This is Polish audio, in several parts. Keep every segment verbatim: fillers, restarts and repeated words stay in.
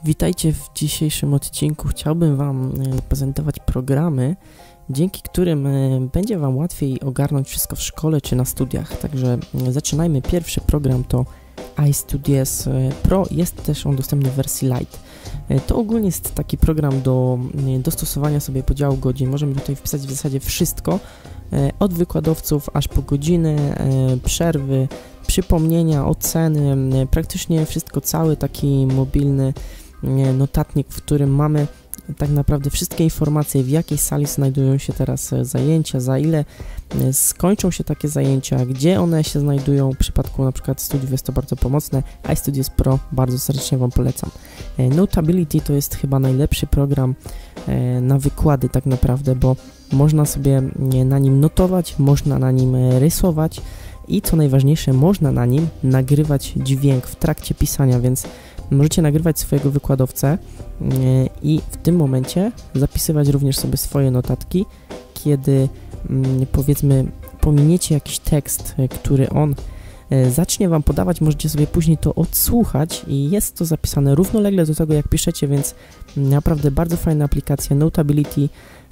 Witajcie w dzisiejszym odcinku. Chciałbym Wam prezentować programy, dzięki którym będzie Wam łatwiej ogarnąć wszystko w szkole czy na studiach. Także zaczynajmy. Pierwszy program to iStudios Pro. Jest też on dostępny w wersji Lite. To ogólnie jest taki program do dostosowania sobie podziału godzin. Możemy tutaj wpisać w zasadzie wszystko, od wykładowców aż po godziny, przerwy, przypomnienia, oceny, praktycznie wszystko, cały taki mobilny notatnik, w którym mamy tak naprawdę wszystkie informacje, w jakiej sali znajdują się teraz zajęcia, za ile skończą się takie zajęcia, gdzie one się znajdują. W przypadku na przykład studiów jest to bardzo pomocne. iStudios Pro bardzo serdecznie Wam polecam. Notability to jest chyba najlepszy program na wykłady tak naprawdę, bo można sobie na nim notować, można na nim rysować i co najważniejsze, można na nim nagrywać dźwięk w trakcie pisania, więc możecie nagrywać swojego wykładowcę i w tym momencie zapisywać również sobie swoje notatki, kiedy powiedzmy pominiecie jakiś tekst, który on zacznie Wam podawać, możecie sobie później to odsłuchać i jest to zapisane równolegle do tego, jak piszecie, więc naprawdę bardzo fajna aplikacja Notability.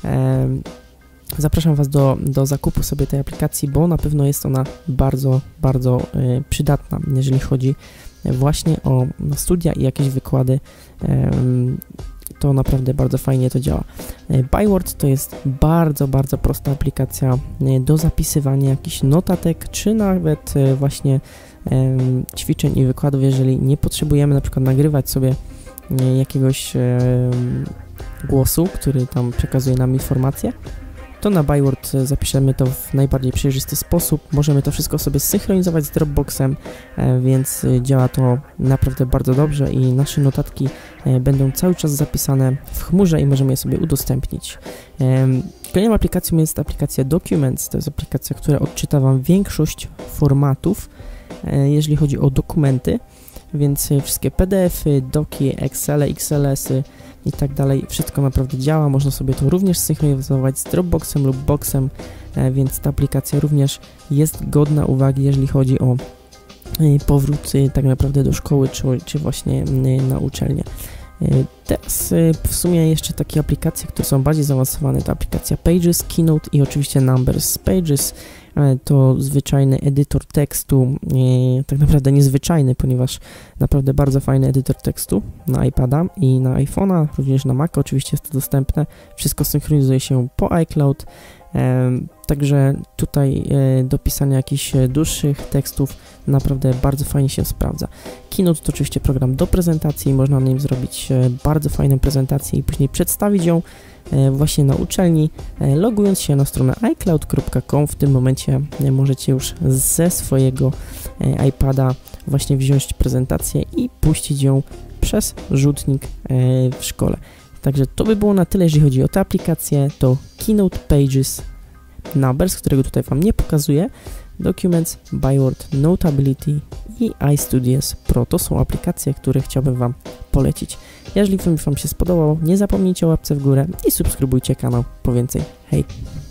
Zapraszam Was do, do zakupu sobie tej aplikacji, bo na pewno jest ona bardzo, bardzo y, przydatna, jeżeli chodzi właśnie o studia i jakieś wykłady. Y, to naprawdę bardzo fajnie to działa. Y, Byword to jest bardzo, bardzo prosta aplikacja y, do zapisywania jakichś notatek, czy nawet y, właśnie y, ćwiczeń i wykładów, jeżeli nie potrzebujemy na przykład nagrywać sobie y, jakiegoś y, głosu, który tam przekazuje nam informacje, to na Byword zapiszemy to w najbardziej przejrzysty sposób. Możemy to wszystko sobie synchronizować z Dropboxem, więc działa to naprawdę bardzo dobrze i nasze notatki będą cały czas zapisane w chmurze i możemy je sobie udostępnić. Kolejną aplikacją jest aplikacja Documents. To jest aplikacja, która odczyta Wam większość formatów, jeżeli chodzi o dokumenty, więc wszystkie P D F-y, doki, Excel, X L S-y i tak dalej, wszystko naprawdę działa. Można sobie to również synchronizować z Dropboxem lub Boxem, więc ta aplikacja również jest godna uwagi, jeżeli chodzi o powrót tak naprawdę do szkoły, czy, czy właśnie na uczelnię. Teraz w sumie jeszcze takie aplikacje, które są bardziej zaawansowane, to aplikacja Pages, Keynote i oczywiście Numbers. Pages to zwyczajny edytor tekstu, tak naprawdę niezwyczajny, ponieważ naprawdę bardzo fajny edytor tekstu na iPada i na iPhone'a, również na Maca oczywiście jest to dostępne. Wszystko synchronizuje się po iCloud, także tutaj do pisania jakichś dłuższych tekstów naprawdę bardzo fajnie się sprawdza. Keynote to oczywiście program do prezentacji, można na nim zrobić bardzo fajną prezentację i później przedstawić ją właśnie na uczelni, logując się na stronę i cloud kropka com. W tym momencie możecie już ze swojego iPada właśnie wziąć prezentację i puścić ją przez rzutnik w szkole. Także to by było na tyle, jeżeli chodzi o tę aplikację. To Keynote, Pages, Numbers, którego tutaj Wam nie pokazuję, Documents, Byword, Notability i iStudios Pro. To są aplikacje, które chciałbym Wam polecić. Jeżeli film Wam się spodobał, nie zapomnijcie o łapce w górę i subskrybujcie kanał po więcej. Hej!